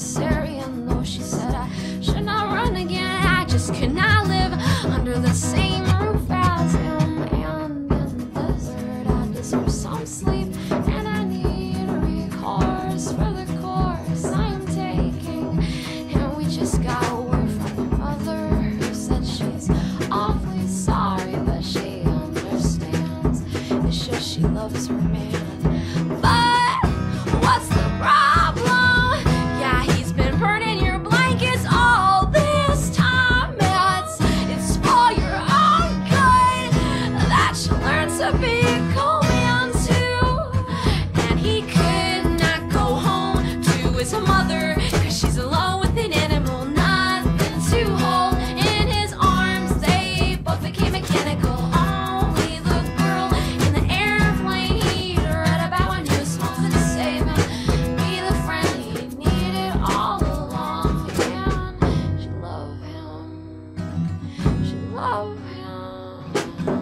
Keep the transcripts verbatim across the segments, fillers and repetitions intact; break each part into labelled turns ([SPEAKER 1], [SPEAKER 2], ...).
[SPEAKER 1] necessary. And though she said I should not run again, I just could not live under the same roof as him. And in the desert I deserve some sleep, and I need a recourse for the course I am taking. And we just got a word from her mother, who said she's awfully sorry, but she understands. It shows she loves her man. But what's the problem? Yeah, he's been burning your blankets all this time. It's, it's for your own good that you learn to be a co-man too. And he could not go home to his mother, cause she's alone with an animal, nothing to hold in his arms. They both became mechanical. Only the girl in the airplane he read about when he was small could save him, be the friend he needed all along. And she loved him, she loved him.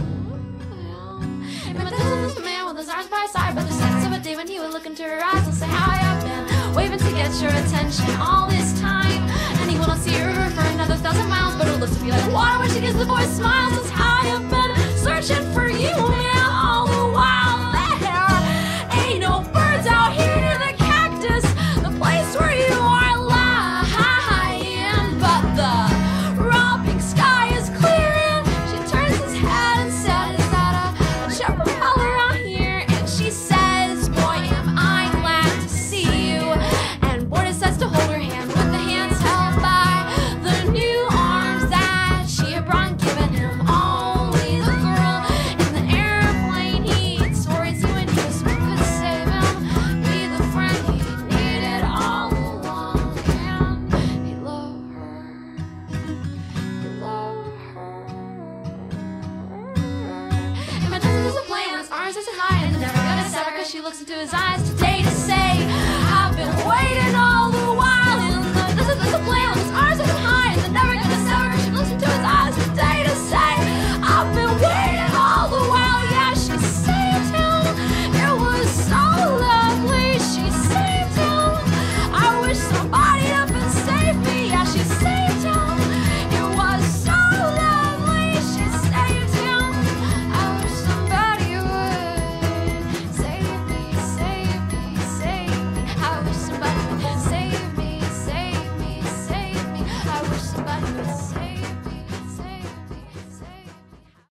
[SPEAKER 1] And my dad was the man with his arms by his side, but the sense of a day when he would look into her eyes and say, how you been, waving to get your attention all this time. And he will not see her for another thousand miles, but it looks to be like water when she gives the boy smiles. That's how you've been searching for you, man, all the while. There ain't no birds out here near the cactus, the place where you are lying. But the robbing sky is clearing. She turns his head and said, is that a, a jet propeller out here? And she says, boy, am I glad to see you. And Borda says to hold her hand with the hands held by the new arms that she had brought, given him. Only the girl in the airplane he swore it's you, and he was smart, could save him, be the friend he needed all along. And he loved her, he loved her. And my cousin doesn't play on his arms as high, and never gonna sever, cause she looks into his eyes today.